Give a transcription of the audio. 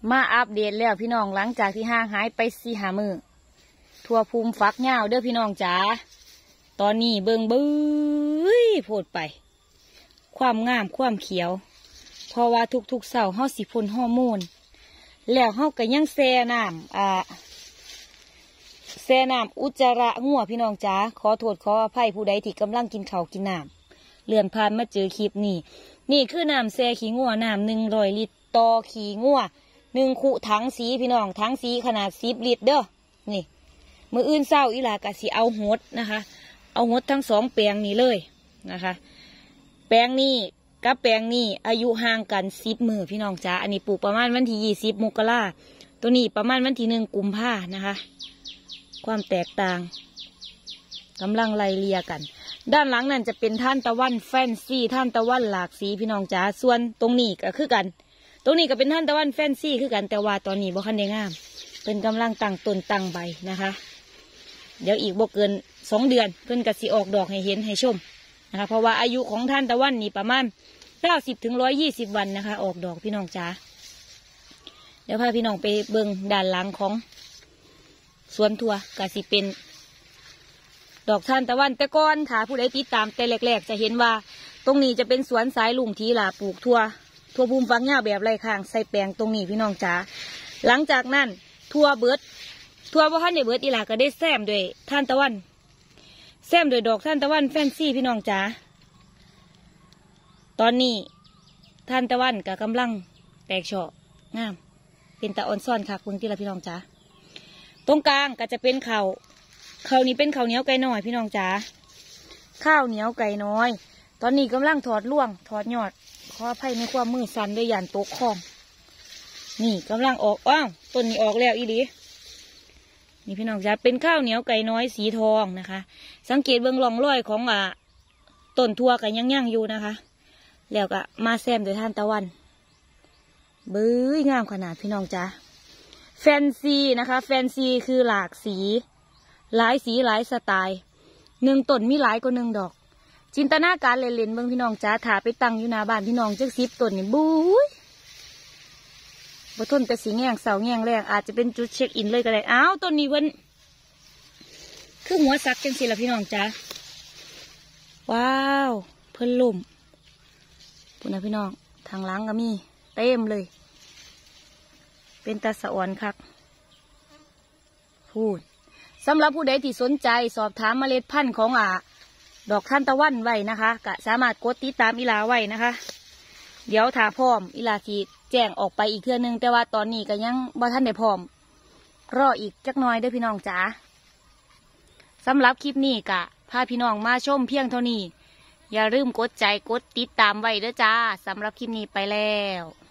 มาอัปเดตแล้วพี่น้องหลังจากที่ห่างหายไป4-5 มื้อทั่วภูมิฟักเหย้าเด้อพี่น้องจ๋าตอนนี้เบิ่งเบื้อโพดไปความงามความเขียวเพราะว่าทุกๆเสาร์เฮาสิพ่นฮอร์โมนแล้วเฮาก็ยังแช่น้ำอุจจาระงัวพี่น้องจ๋าขอโทษขออภัยผู้ใดที่กำลังกินข้าวกินน้ำเลื่อนผ่านมาเจอคลิปนี่คือน้ำแช่ขี้งัวน้ำ100 ลิตรต่อขี้งัว1 คุถังสีพี่น้องถังสีขนาด10 ลิตรเด้อนี่มื้ออื่นเช้าอีหลากะสิเอาหดนะคะเอาหดทั้ง2 แปลงนี้เลยนะคะแปลงนี้กับแปลงนี้อายุห่างกัน10 มื้อพี่น้องจ๋าอันนี้ปลูกประมาณวันที่20 มกราตัวนี้ประมาณวันที่1 กุมภานะคะความแตกต่างกำลังไล่เลี่ยกันด้านหลังนั่นจะเป็นท่านตะวันแฟนซี่ท่านตะวันหลากสีพี่น้องจ๋าส่วนตรงนี้ก็คือกันตรงนี้ก็เป็นท่านตะวันแฟนซี่คือกันแต่ว่าตอนนี้บ่คันได้งามเป็นกำลังตั้งต้นตั้งใบนะคะเดี๋ยวอีกบ่เกิน2 เดือนเพิ่นก็สิออกดอกให้เห็นให้ชมนะคะเพราะว่าอายุของท่านตะวันนี่ประมาณ90 ถึง 120 วันนะคะออกดอกพี่น้องจ๋าเดี๋ยวพาพี่น้องไปเบิ่งด้านหลังของสวนถั่วก็สิเป็นดอกทานตะวันแต่ก่อนถ้าผู้ใดติดตามแต่แรกๆจะเห็นว่าตรงนี้จะเป็นสวนสายลุงทีล่ะปลูกถั่วภูมิฟักเหย้าแบบไร่ข้างใส่แปลงตรงนี้พี่น้องจ๋าหลังจากนั้นถั่วบ่ทันได้เบิดอีหล่าก็ได้แซมด้วยทานตะวันแซมด้วยดอกทานตะวันแฟนซี่พี่น้องจ๋าตอนนี้ทานตะวันก็กำลังแตกช่องามเป็นตะอ่อนซ่อนค่ะคุณที่ละพี่น้องจ๋าตรงกลางก็จะเป็นข้าวนี้เป็นข้าวเหนียวไก่น้อยพี่น้องจ๋าข้าวเหนียวไก่น้อยตอนนี้กำลังถอดร่วงถอดยอดขออภัยในความมือสั่นด้วยยันโต๊ะคอมนี่กำลังออกต้นนี้ออกแล้วอีหลีนี่พี่น้องจ๋าเป็นข้าวเหนียวไก่น้อยสีทองนะคะสังเกตเบื้องร่องรอยของต้นทั่วกันยังอยู่นะคะแล้วก็มาแซมด้วยท่านตะวันบื้องามขนาดพี่น้องจ๋าแฟนซีนะคะแฟนซีคือหลากสีหลายสีหลายสไตล์1 ต้นมีหลายกว่า1 ดอกจินตนาการเล่นๆเบิ่งพี่น้องจ๋าถ่าไปตั้งอยู่หน้าบ้านพี่น้องจัก10 ต้นนี่บุ้ยบ่ทนแต่สีแง่งเสาแง่งแรงอาจจะเป็นจุดเช็คอินเลยก็ได้ต้นนี้เพิ่นคือหัวซักจังสิล่ะพี่น้องจ๋าว้าวเพิ่นล่มพุ่นนะพี่น้องทางหลังก็มีเต็มเลยเป็นตาสะอ่อนคักพูดสำหรับผู้ใดที่สนใจสอบถามเมล็ดพันธุ์ของดอกทานตะวันไว้นะคะก็สามารถกดติดตามอีลาไว้นะคะเดี๋ยวถ้าพร้อมอีลาสิแจ้งออกไปอีกเทื่อนึงแต่ว่าตอนนี้ก็ยังบ่ทันได้พร้อมรออีกจักหน่อยเด้อพี่น้องจ๋าสำหรับคลิปนี้ก็พาพี่น้องมาชมเพียงเท่านี้อย่าลืมกดใจกดติดตามไว้เด้อจ้าสำหรับคลิปนี้ไปแล้ว